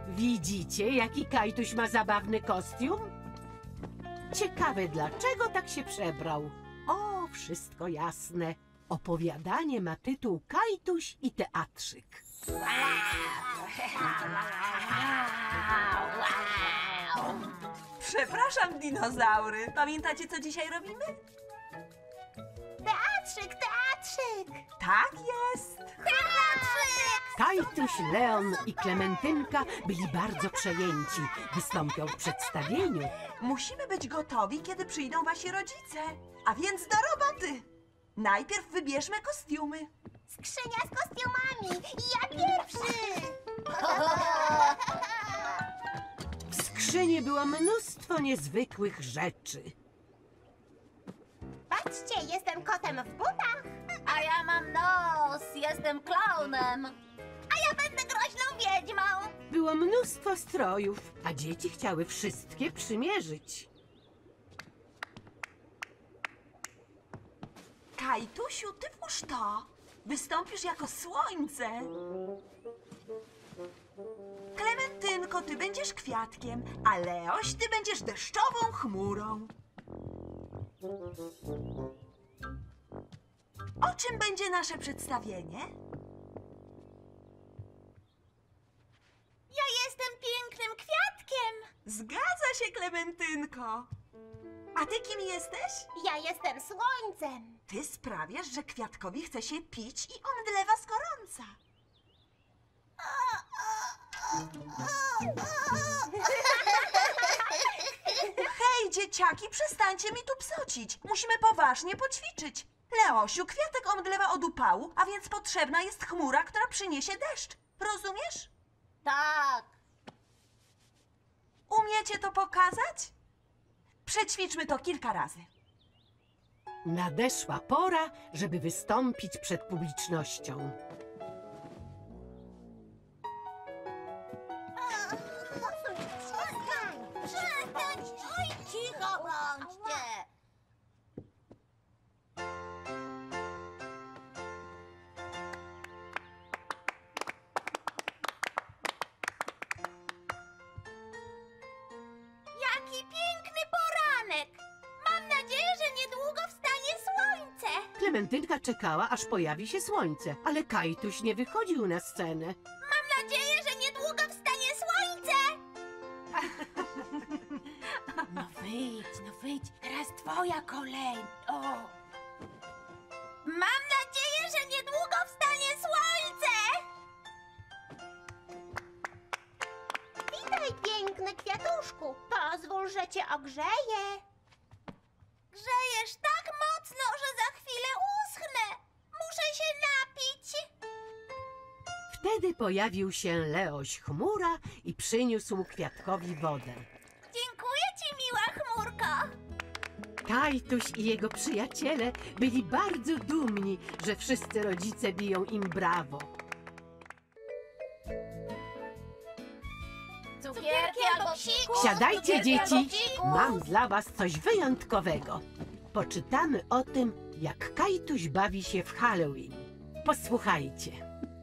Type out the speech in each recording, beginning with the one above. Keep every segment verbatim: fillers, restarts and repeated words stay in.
Widzicie, jaki Kajtuś ma zabawny kostium? Ciekawe, dlaczego tak się przebrał. O, wszystko jasne. Opowiadanie ma tytuł Kajtuś i teatrzyk. Przepraszam, dinozaury. Pamiętacie, co dzisiaj robimy? Teatrzyk, teatrzyk! Tak jest. Teatrzyk! Kajtuś, Leon i Klementynka byli bardzo przejęci. Wystąpią w przedstawieniu. Musimy być gotowi, kiedy przyjdą wasi rodzice. A więc do roboty. Najpierw wybierzmy kostiumy. Skrzynia z kostiumami! Ja pierwszy! W skrzyni było mnóstwo niezwykłych rzeczy. Patrzcie, jestem kotem w butach! A ja mam nos, jestem klaunem. A ja będę groźną wiedźmą! Było mnóstwo strojów, a dzieci chciały wszystkie przymierzyć. Kajtusiu, ty włóż to. Wystąpisz jako słońce. Klementynko, ty będziesz kwiatkiem, a Leoś, ty będziesz deszczową chmurą. O czym będzie nasze przedstawienie? Ja jestem pięknym kwiatkiem! Zgadza się, Klementynko. A ty kim jesteś? Ja jestem słońcem! Ty sprawiasz, że kwiatkowi chce się pić i omdlewa z gorąca. Hej, dzieciaki, przestańcie mi tu psocić. Musimy poważnie poćwiczyć. Leosiu, kwiatek omdlewa od upału, a więc potrzebna jest chmura, która przyniesie deszcz. Rozumiesz? Tak. Umiecie to pokazać? Przećwiczmy to kilka razy. Nadeszła pora, żeby wystąpić przed publicznością. Przestań! Przestań! Oj, Cicho bądźcie. jaki piękny poranek! Mam nadzieję, że niedługo wstanie słońce! Klementynka czekała, aż pojawi się słońce, ale Kajtuś nie wychodził na scenę. Mam nadzieję, że niedługo wstanie słońce! No wyjdź, no wyjdź. Teraz twoja kolej. O. Mam nadzieję, że niedługo wstanie słońce! Witaj, piękny kwiatuszku. Pozwól, że cię ogrzeję. Grzejesz tak mocno, że za chwilę uschnę. Muszę się napić. Wtedy pojawił się Leoś Chmura i przyniósł kwiatkowi wodę. Dziękuję ci, miła chmurko. Kajtuś i jego przyjaciele byli bardzo dumni, że wszyscy rodzice biją im brawo. Cukierki albo psikus. Siadajcie, Cukierki albo dzieci! psikus. Mam dla was coś wyjątkowego. Poczytamy o tym, jak Kajtuś bawi się w Halloween. Posłuchajcie.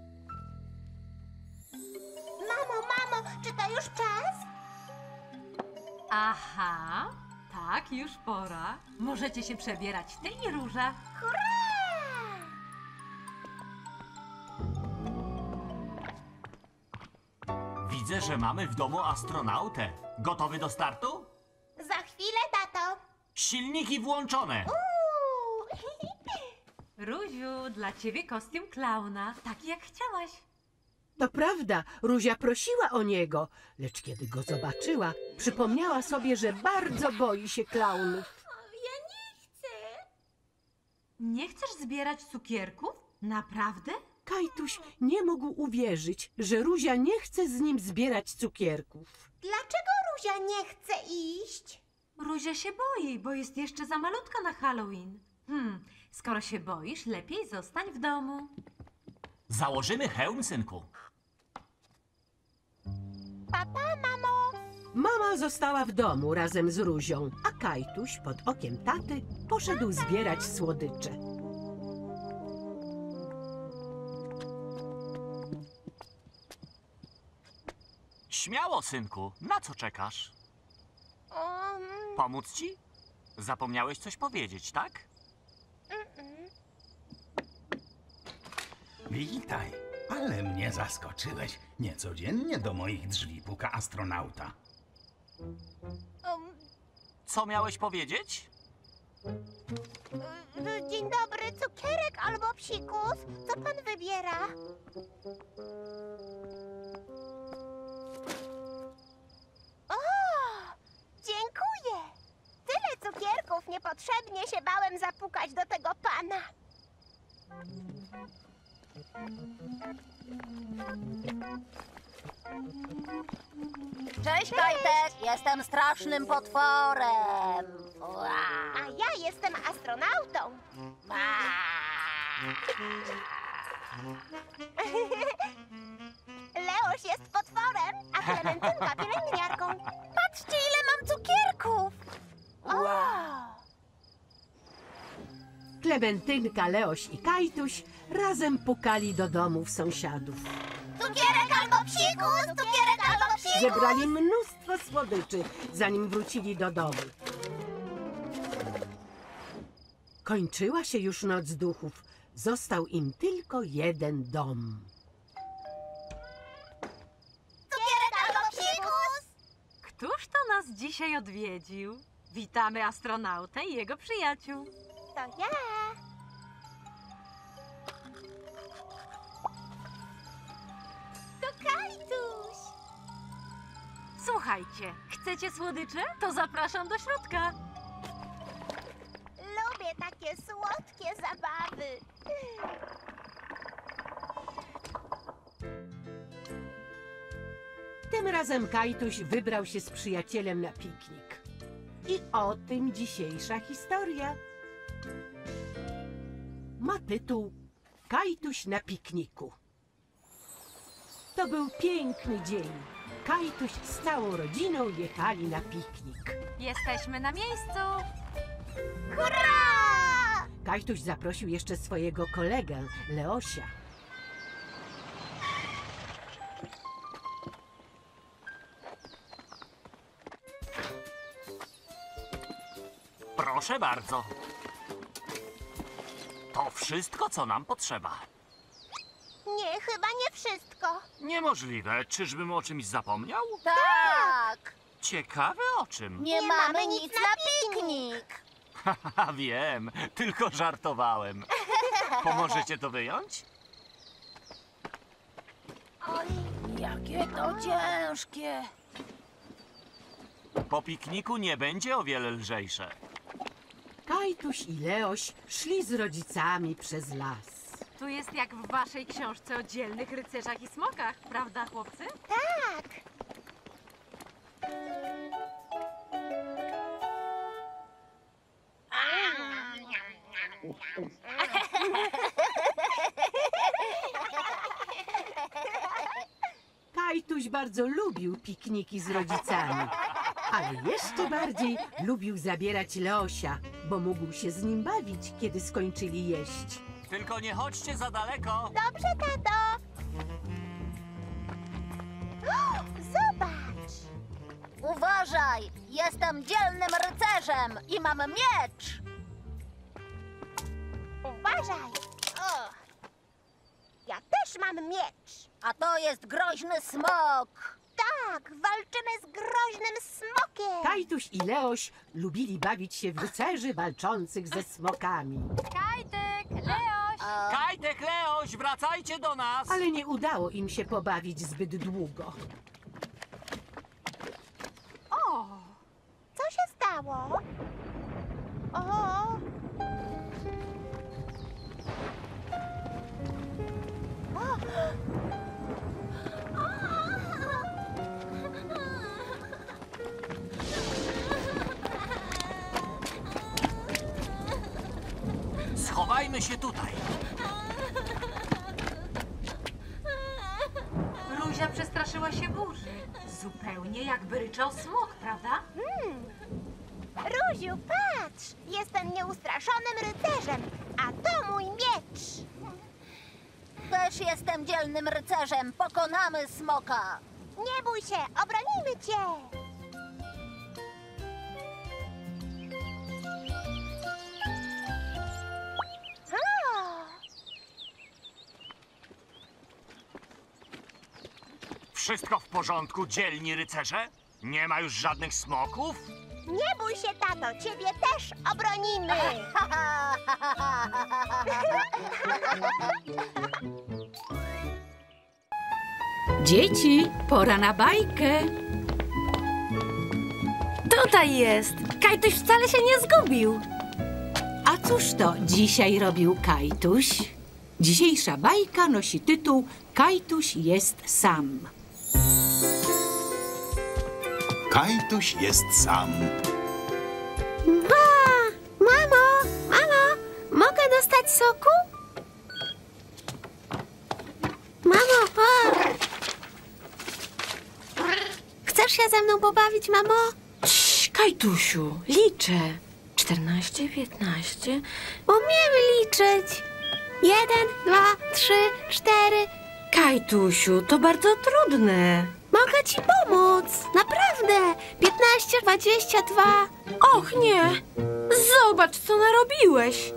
Mamo, mamo, czy to już czas? Aha, tak, już pora. Możecie się przebierać, ty i Róża. Hurra! Widzę, że mamy w domu astronautę. Gotowy do startu? Za chwilę, tato. Silniki włączone. Uuu. Róziu, dla ciebie kostium klauna, taki jak chciałaś. To prawda, Ruzia prosiła o niego, lecz kiedy go zobaczyła, przypomniała sobie, że bardzo boi się klaunów. Ja nie chcę. Nie chcesz zbierać cukierków? Naprawdę? Kajtuś nie mógł uwierzyć, że Ruzia nie chce z nim zbierać cukierków. Dlaczego Ruzia nie chce iść? Ruzia się boi, bo jest jeszcze za malutka na Halloween. Hmm, skoro się boisz, lepiej zostań w domu. Założymy hełm, synku. Papa, mamo. Mama została w domu razem z Ruzią, a Kajtuś pod okiem taty poszedł zbierać słodycze. Śmiało, synku. Na co czekasz? Um, Pomóc ci? Zapomniałeś coś powiedzieć, tak? Witaj, ale mnie zaskoczyłeś. Niecodziennie do moich drzwi puka astronauta. um, Co miałeś powiedzieć? y, dzień dobry, cukierek albo psikus? Co pan wybiera? O, dziękuję. Tyle cukierków, niepotrzebnie się bałem zapukać do tego pana. Cześć, Kajtek! Jestem strasznym potworem. Ua. A ja jestem astronautą. Leoś jest potworem, a Klementynka pielęgniarką. Patrzcie, ile mam cukierków! O! Klementynka, Leoś i Kajtuś razem pukali do domów sąsiadów. Cukierek albo psikus! Cukierek albo psikus! Zebrali mnóstwo słodyczy, zanim wrócili do domu. Kończyła się już noc duchów. Został im tylko jeden dom. Cukierek albo psikus! Któż to nas dzisiaj odwiedził? Witamy astronautę i jego przyjaciół. To ja. To Kajtuś. Słuchajcie, chcecie słodycze? To zapraszam do środka. Lubię takie słodkie zabawy. Tym razem Kajtuś wybrał się z przyjacielem na piknik. I o tym dzisiejsza historia. Ma tytuł Kajtuś na pikniku. To był piękny dzień. Kajtuś z całą rodziną jechali na piknik. Jesteśmy na miejscu. Hurra! Kajtuś zaprosił jeszcze swojego kolegę, Leosia. Proszę bardzo. To wszystko, co nam potrzeba. Nie, chyba nie wszystko. Niemożliwe. Czyżbym o czymś zapomniał? Tak! Ciekawe o czym. Nie, Nie mamy mamy nic nic na na piknik. Haha, wiem. Tylko żartowałem. Pomożecie to wyjąć? Jakie to ciężkie. Po pikniku nie będzie o wiele lżejsze. Kajtuś i Leoś szli z rodzicami przez las. Tu jest jak w waszej książce o dzielnych rycerzach i smokach, prawda, chłopcy? Tak. Kajtuś bardzo lubił pikniki z rodzicami, ale jeszcze bardziej lubił zabierać Leosia, bo mógł się z nim bawić, kiedy skończyli jeść. Tylko nie chodźcie za daleko. Dobrze, tato. O, zobacz. Uważaj! Jestem dzielnym rycerzem i mam miecz! Uważaj. O. Ja też mam miecz. A to jest groźny smok! Tak, walczymy z groźnym smokiem. Kajtuś i Leoś lubili bawić się w rycerzy walczących ze smokami, Kajtek, Leoś! Kajtek, Leoś, wracajcie do nas! ale nie udało im się pobawić zbyt długo. O! Co się stało? O. O. Schowajmy się tutaj. Ruzia przestraszyła się burzy. Zupełnie jakby ryczał smok, prawda? Ruziu, patrz! Jestem nieustraszonym rycerzem, a to mój miecz. Też jestem dzielnym rycerzem. Pokonamy smoka. Nie bój się, obronimy cię! O, Wszystko w porządku, dzielni rycerze? Nie ma już żadnych smoków? nie bój się, tato, ciebie też obronimy! Dzieci, pora na bajkę. Tutaj jest. Kajtuś wcale się nie zgubił. A cóż to dzisiaj robił Kajtuś? Dzisiejsza bajka nosi tytuł Kajtuś jest sam. Kajtuś jest sam. Mamo, mamo, mogę dostać soku? Mamo, o. Chcesz się ze mną pobawić, mamo? Cii, Kajtusiu, liczę. czternaście, piętnaście. Umiemy liczyć. Jeden, dwa, trzy, cztery. Kajtusiu, to bardzo trudne. Mogę ci pomóc. Naprawdę. Piętnaście, dwadzieścia dwa. Och nie! Zobacz, co narobiłeś!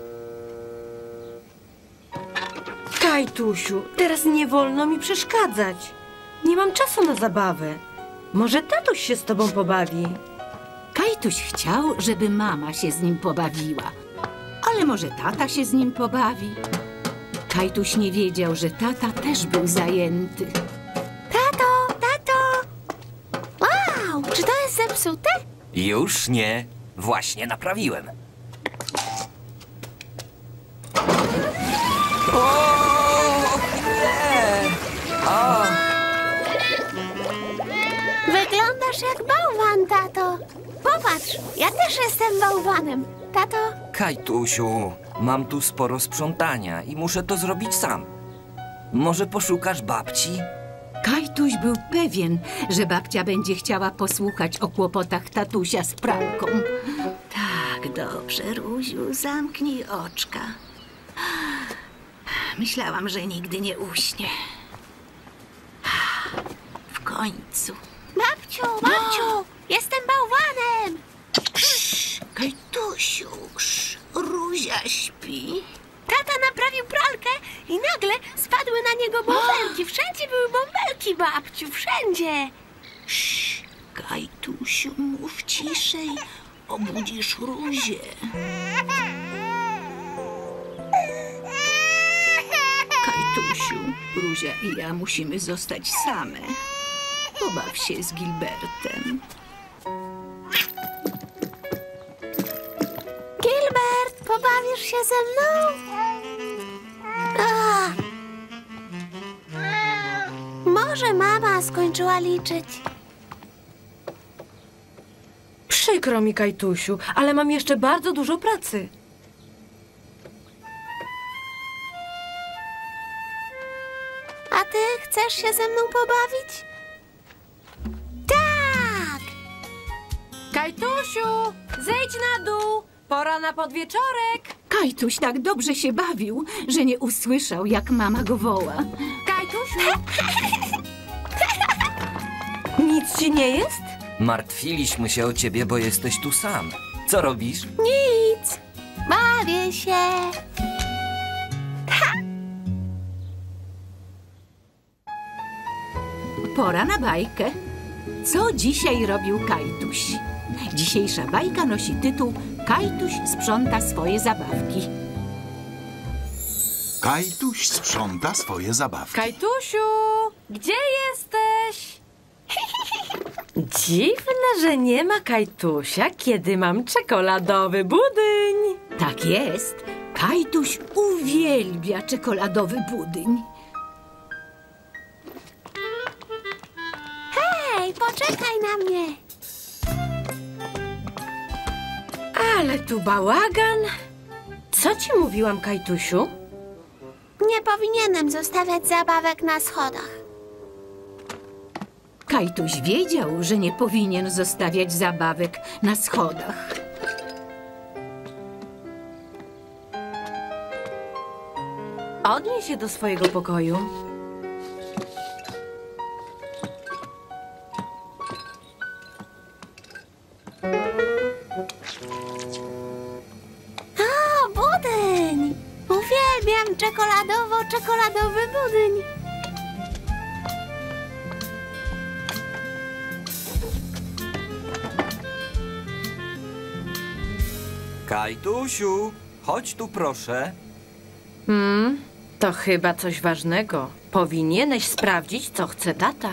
Kajtusiu, teraz nie wolno mi przeszkadzać. Nie mam czasu na zabawę. Może tatuś się z tobą pobawi? Kajtuś chciał, żeby mama się z nim pobawiła. Ale może tata się z nim pobawi? Kajtuś nie wiedział, że tata też był zajęty. Tato, tato. Wow, czy to jest zepsute? Już nie. Właśnie naprawiłem. O, nie! O, Wyglądasz jak bałwan, tato. Popatrz, ja też jestem bałwanem. Tato, Kajtusiu, mam tu sporo sprzątania i muszę to zrobić sam. Może poszukasz babci? Kajtuś był pewien, że babcia będzie chciała posłuchać o kłopotach tatusia z pralką. Tak, dobrze, Ruziu, zamknij oczka. Myślałam, że nigdy nie uśnie. W końcu. babciu, babciu, jestem bałwanem. Kajtusiu, sz, Ruzia śpi. Tata naprawił pralkę i nagle spadły na niego bąbelki. Wszędzie były bąbelki, babciu, wszędzie. Sz, Kajtusiu, mów ciszej, obudzisz Ruzię. Kajtusiu, Ruzia i ja musimy zostać same. Pobaw się z Gilbertem. Gilbert, pobawisz się ze mną? A. Może mama skończyła liczyć. Przykro mi, Kajtusiu, ale mam jeszcze bardzo dużo pracy. A ty chcesz się ze mną pobawić? Tak! Kajtusiu, zejdź na dół. Pora na podwieczorek. Kajtuś tak dobrze się bawił, że nie usłyszał, jak mama go woła. Kajtusiu. Nic ci nie jest? Martwiliśmy się o ciebie, bo jesteś tu sam. Co robisz? Nic. Bawię się. Pora na bajkę. Co dzisiaj robił Kajtuś? Dzisiejsza bajka nosi tytuł Kajtuś sprząta swoje zabawki. Kajtuś sprząta swoje zabawki. Kajtusiu, gdzie jesteś? Dziwne, że nie ma Kajtusia, kiedy mam czekoladowy budyń. Tak jest. Kajtuś uwielbia czekoladowy budyń. Hej, poczekaj na mnie. Ale tu bałagan. Co ci mówiłam, Kajtusiu? Nie powinienem zostawiać zabawek na schodach. Kajtuś wiedział, że nie powinien zostawiać zabawek na schodach. Odnieś się do swojego pokoju. czekoladowo-czekoladowy budyń. Kajtusiu, chodź tu proszę. Hmm, to chyba coś ważnego. Powinieneś sprawdzić, co chce tata.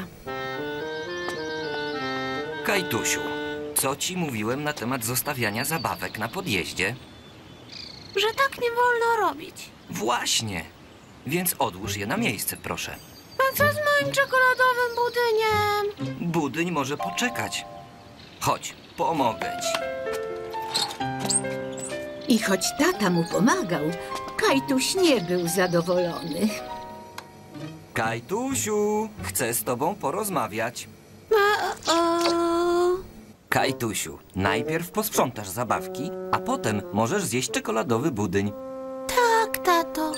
Kajtusiu, co ci mówiłem na temat zostawiania zabawek na podjeździe? Że tak nie wolno robić. Właśnie. Więc odłóż je na miejsce, proszę. A co z moim czekoladowym budyniem? Budyń może poczekać. Chodź, pomogę ci. I choć tata mu pomagał, Kajtuś nie był zadowolony. Kajtusiu, chcę z tobą porozmawiać. A, o... Kajtusiu, najpierw posprzątasz zabawki, a potem możesz zjeść czekoladowy budyń. Tak, tato.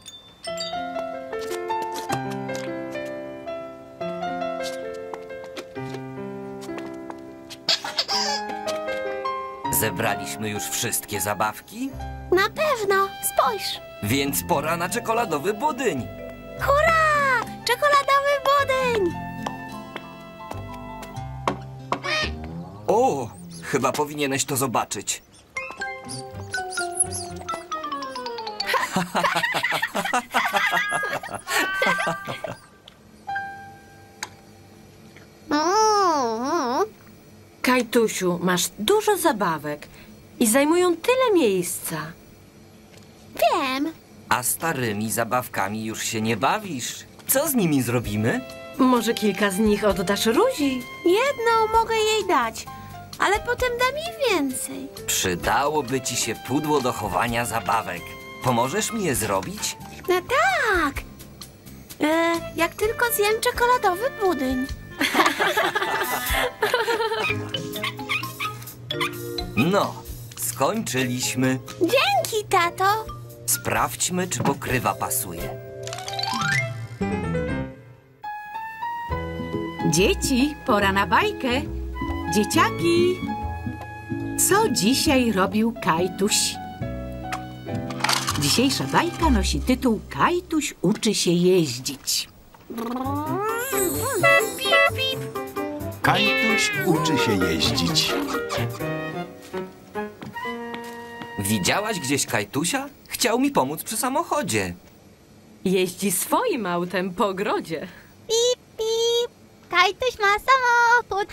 Zebraliśmy już wszystkie zabawki, Na pewno. Spójrz. więc pora na czekoladowy budyń. Hurra! Czekoladowy budyń! O, chyba powinieneś to zobaczyć. Mm. Kajtusiu, masz dużo zabawek i zajmują tyle miejsca. Wiem. A starymi zabawkami już się nie bawisz. Co z nimi zrobimy? Może kilka z nich oddasz Ruzi? Jedną mogę jej dać, ale potem dam jej więcej. Przydałoby ci się pudło do chowania zabawek. Pomożesz mi je zrobić? No tak. E, jak tylko zjem czekoladowy budyń. No, skończyliśmy. Dzięki, tato. Sprawdźmy, czy pokrywa pasuje. Dzieci, pora na bajkę. Dzieciaki, co dzisiaj robił Kajtuś? Dzisiejsza bajka nosi tytuł Kajtuś uczy się jeździć. Pip, pip. Kajtuś uczy się jeździć. Widziałaś gdzieś Kajtusia? Chciał mi pomóc przy samochodzie. Jeździ swoim autem po ogrodzie. Pip, pip. Kajtuś ma samochód.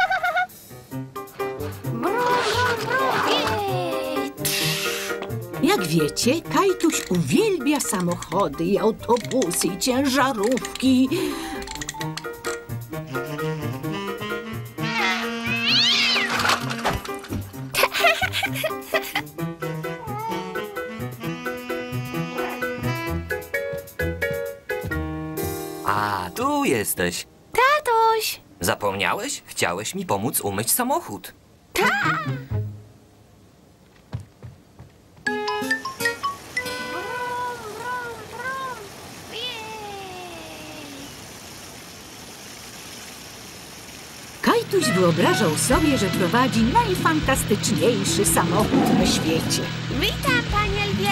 Jak wiecie, Kajtuś uwielbia samochody i autobusy i ciężarówki. A, tu jesteś. Tatuś. Zapomniałeś? Chciałeś mi pomóc umyć samochód. Kajtuś wyobrażał sobie, że prowadzi najfantastyczniejszy samochód na świecie. Witam, panie lwie.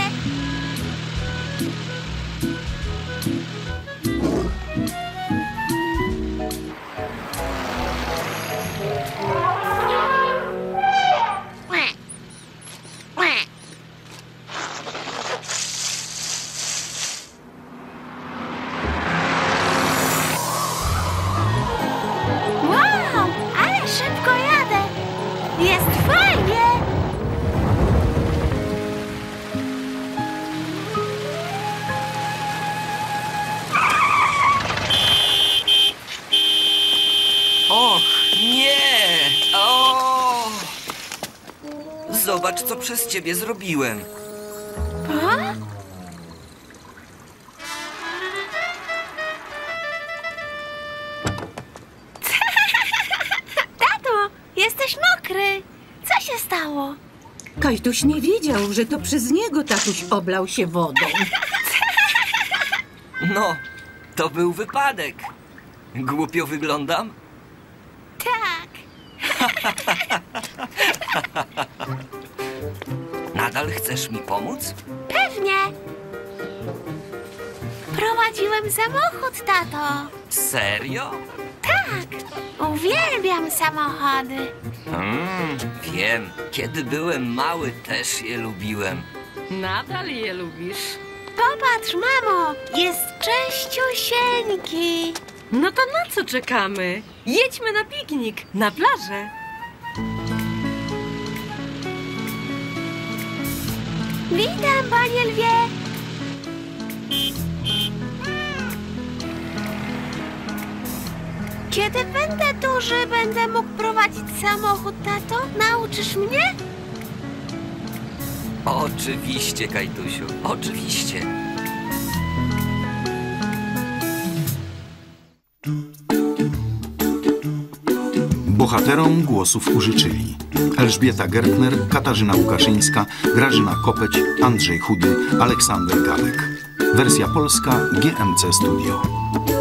Wow, ale szybko jadę. Jest fajnie. Och, nie! O! Zobacz, co przez ciebie zrobiłem. A? Tato, jesteś mokry. Co się stało? Kajtuś nie wiedział, że to przez niego tatuś oblał się wodą. No, to był wypadek. Głupio wyglądam? Tak. Nadal chcesz mi pomóc? Pewnie. Prowadziłem samochód, tato. Serio? Tak, uwielbiam samochody. Mm, wiem. Kiedy byłem mały, też je lubiłem. Nadal je lubisz? Popatrz, mamo, jest czyściusieńki. No to na co czekamy? Jedźmy na piknik, na plażę. Witam, panie lwie. Kiedy będę duży, będę mógł prowadzić samochód, tato? Nauczysz mnie? Oczywiście, Kajtusiu, oczywiście. Bohaterom głosów użyczyli Elżbieta Gertner, Katarzyna Łukaszyńska, Grażyna Kopeć, Andrzej Chudy, Aleksander Gawek. Wersja polska G M C Studio.